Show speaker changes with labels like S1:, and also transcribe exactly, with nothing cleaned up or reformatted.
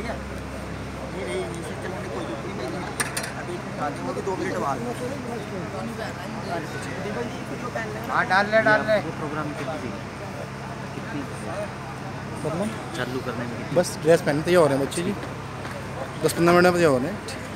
S1: दो मिनट बाद
S2: हाँ डाल ले डाल ले।
S3: प्रोग्राम कितनी कितनी
S4: मतलब
S3: चालू करने में
S4: बस ड्रेस पहनते ही हो रहे हैं बच्चे जी, दस पंद्रह मिनट में हो रहे हैं।